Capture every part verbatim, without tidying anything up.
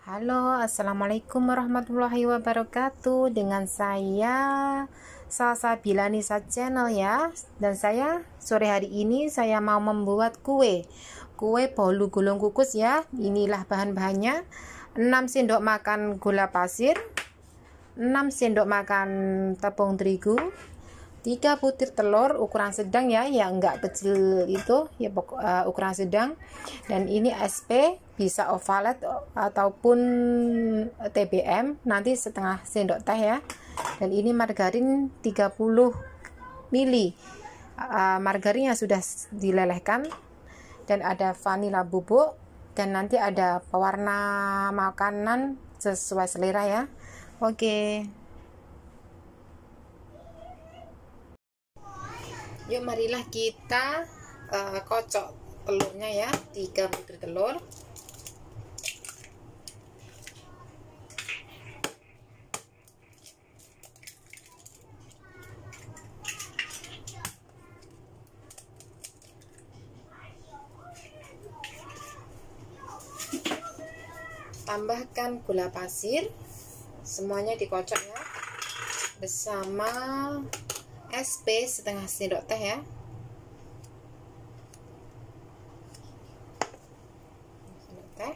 Halo, assalamualaikum warahmatullahi wabarakatuh. Dengan saya Salsabila Nisa Channel ya. Dan saya sore hari ini saya mau membuat kue kue bolu gulung kukus ya. Inilah bahan-bahannya: enam sendok makan gula pasir, enam sendok makan tepung terigu, tiga butir telur ukuran sedang ya, yang enggak kecil itu ya, pokok uh, ukuran sedang. Dan ini S P, bisa ovalet ataupun T B M, nanti setengah sendok teh ya. Dan ini margarin tiga puluh mili, uh, margarin yang sudah dilelehkan. Dan ada vanila bubuk, dan nanti ada pewarna makanan sesuai selera ya. Oke, yuk marilah kita uh, kocok telurnya ya, tiga butir telur. Tambahkan gula pasir, semuanya dikocok ya, bersama S P setengah sendok teh ya. Sendok teh.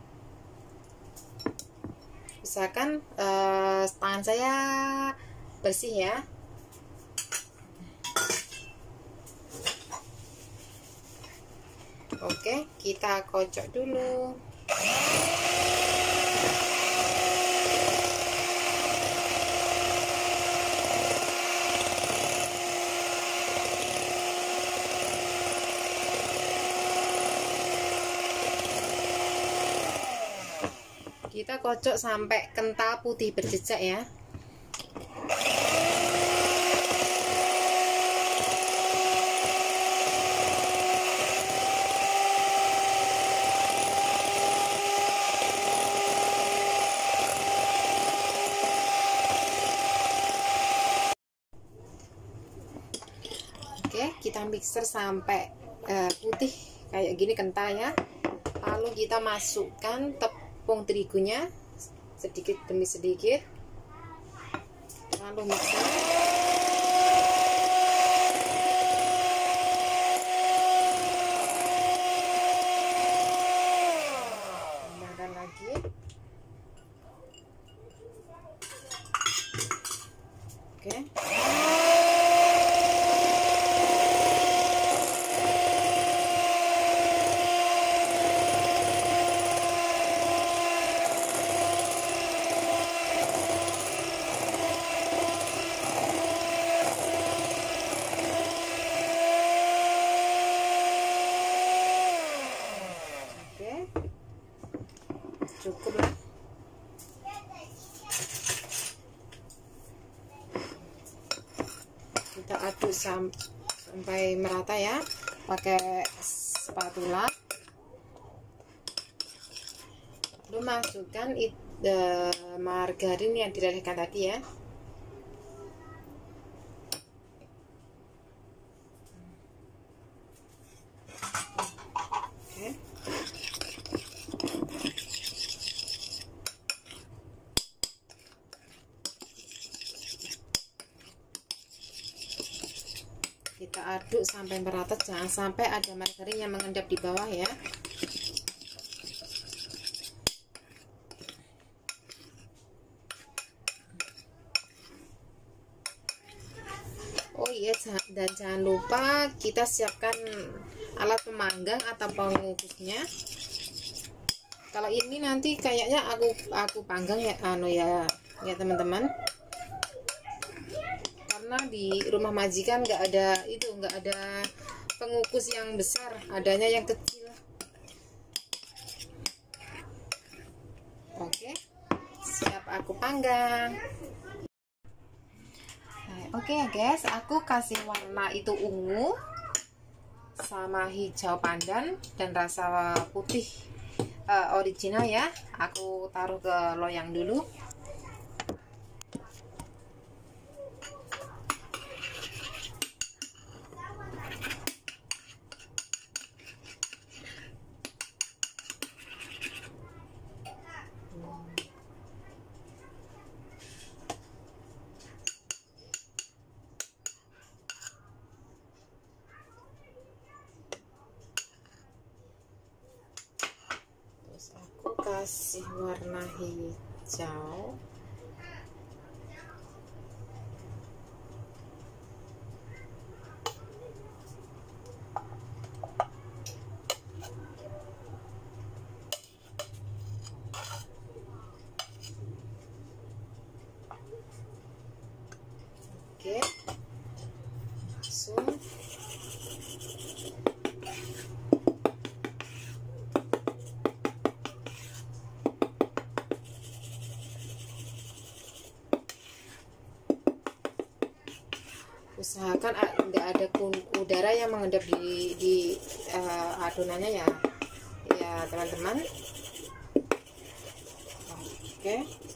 Misalkan eh, tangan saya bersih ya. Oke, kita kocok dulu. Kita kocok sampai kental putih berjejak ya. Oke, kita mixer sampai uh, putih kayak gini, kental ya. Lalu kita masukkan tepung terigunya sedikit demi sedikit, lalu mixer. Tambahkan lagi. Oke. Cukup lah. Kita aduk sampai merata ya, pakai spatula. Lalu masukkan it, the margarin yang dilelehkan tadi ya. Oke. Kita aduk sampai merata, jangan sampai ada margarin yang mengendap di bawah ya. Oh iya, dan jangan lupa kita siapkan alat pemanggang atau pengukusnya. Kalau ini nanti kayaknya aku aku panggang ya, anu ya ya teman-teman. Karena di rumah majikan nggak ada itu, nggak ada pengukus yang besar, adanya yang kecil. Oke, siap aku panggang. Nah, oke ya guys, aku kasih warna itu ungu sama hijau pandan dan rasa putih uh, original ya. Aku taruh ke loyang dulu. kasih warna hijau. Oke, langsung usahakan tidak ada udara yang mengendap di, di uh, adonannya ya, ya teman-teman. Oke.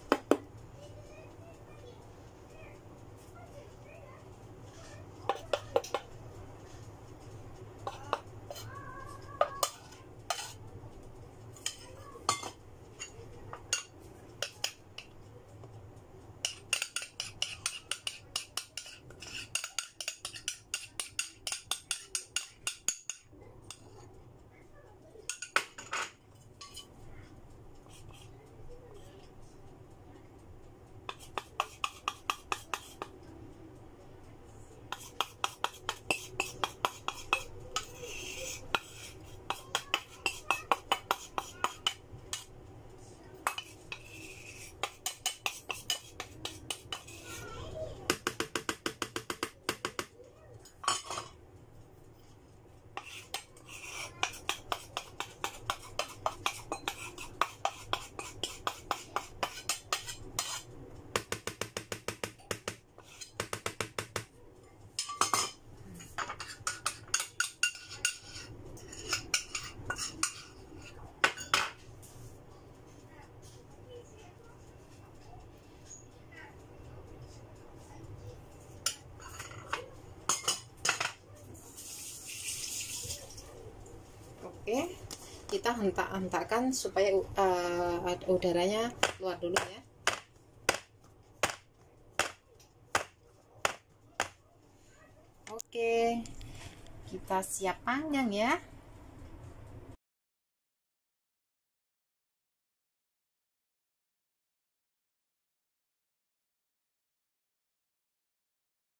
Oke, kita hentak-hentakkan supaya uh, udaranya keluar dulu ya. Oke, kita siap panggang ya.